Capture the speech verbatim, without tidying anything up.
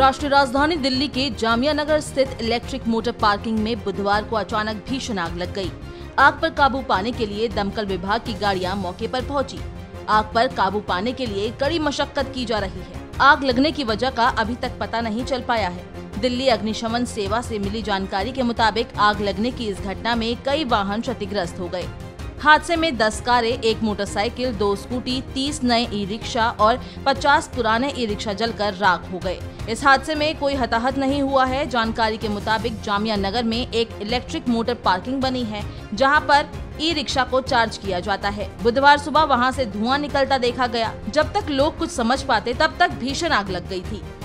राष्ट्रीय राजधानी दिल्ली के जामिया नगर स्थित इलेक्ट्रिक मोटर पार्किंग में बुधवार को अचानक भीषण आग लग गई। आग पर काबू पाने के लिए दमकल विभाग की गाड़ियां मौके पर पहुंची। आग पर काबू पाने के लिए कड़ी मशक्कत की जा रही है। आग लगने की वजह का अभी तक पता नहीं चल पाया है। दिल्ली अग्निशमन सेवा से मिली जानकारी के मुताबिक आग लगने की इस घटना में कई वाहन क्षतिग्रस्त हो गए। हादसे में दस कारें, एक मोटरसाइकिल, दो स्कूटी, तीस नए ई रिक्शा और पचास पुराने ई रिक्शा जलकर राख हो गए। इस हादसे में कोई हताहत नहीं हुआ है। जानकारी के मुताबिक जामिया नगर में एक इलेक्ट्रिक मोटर पार्किंग बनी है, जहां पर ई रिक्शा को चार्ज किया जाता है। बुधवार सुबह वहां से धुआं निकलता देखा गया। जब तक लोग कुछ समझ पाते तब तक भीषण आग लग गई थी।